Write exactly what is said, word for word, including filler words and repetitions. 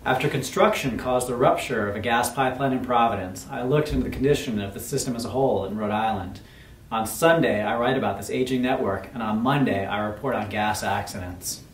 After construction caused the rupture of a gas pipeline in Providence, I looked into the condition of the system as a whole in Rhode Island. On Sunday, I write about this aging network, and on Monday, I report on gas accidents.